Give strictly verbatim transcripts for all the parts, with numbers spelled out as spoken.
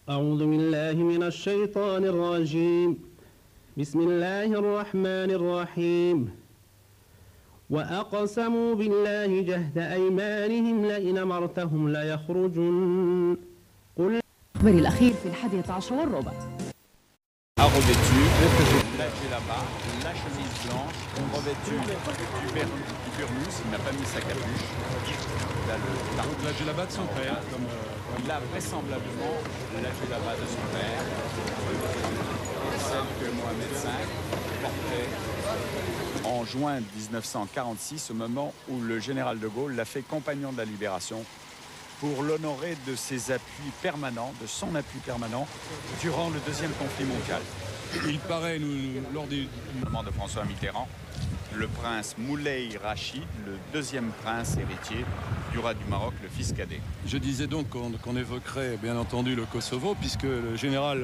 أعوذ بالله من الشيطان الرجيم بسم الله الرحمن الرحيم وأقسموا بالله جهد أيمانهم لئن أمرتهم ليخرجن قل الخبر الأخير في الحادية عشر والربع. Revêtu, la djellaba, la chemise blanche, revêtu du, ber, du burnous, il n'a pas mis sa capuche. Là, le, la, la djellaba de son père. Comme, euh, comme... Il a vraisemblablement la djellaba de son père, celle que Mohamed cinq portait en juin mille neuf cent quarante-six, au moment où le général de Gaulle l'a fait compagnon de la Libération, pour l'honorer de ses appuis permanents, de son appui permanent, durant le deuxième conflit mondial. Il paraît, nous, nous, lors du moment de François Mitterrand, le prince Moulay Rachid, le deuxième prince héritier du roi du Maroc, le fils cadet. Je disais donc qu'on qu'on évoquerait bien entendu le Kosovo, puisque le général...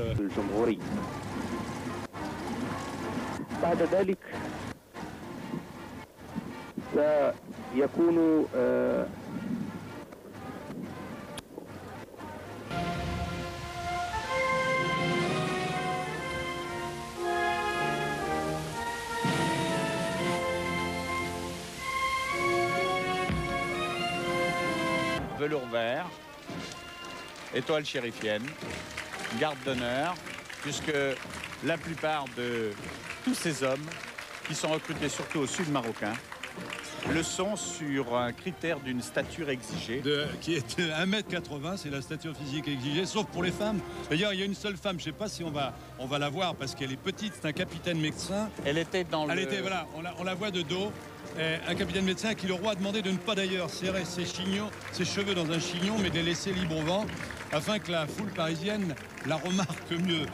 Velours vert, étoile chérifienne, garde d'honneur, puisque la plupart de tous ces hommes qui sont recrutés surtout au sud marocain le sont sur un critère d'une stature exigée. De, qui est de un mètre quatre-vingts, c'est la stature physique exigée, sauf pour les femmes. D'ailleurs, il y a une seule femme, je ne sais pas si on va, on va la voir parce qu'elle est petite, c'est un capitaine médecin. Elle était dans Elle le... était, voilà, on la, on la voit de dos. Un capitaine médecin à qui le roi a demandé de ne pas d'ailleurs serrer ses, chignons, ses cheveux dans un chignon, mais de les laisser libre au vent, afin que la foule parisienne la remarque mieux.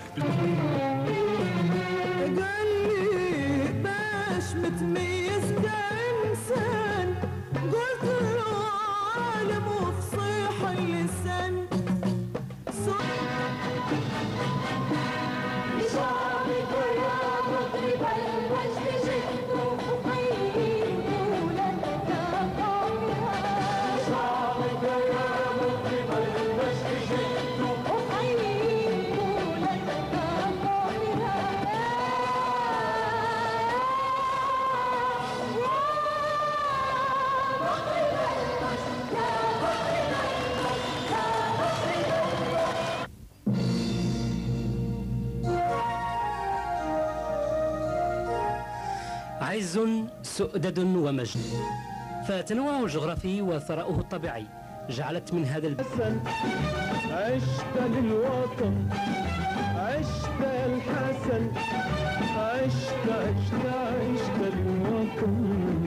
عز سؤدد ومجد، فتنوعه الجغرافي وثراؤه الطبيعي جعلت من هذا البلد عشت للوطن عشت الحسن عشت عشت عشت للوطن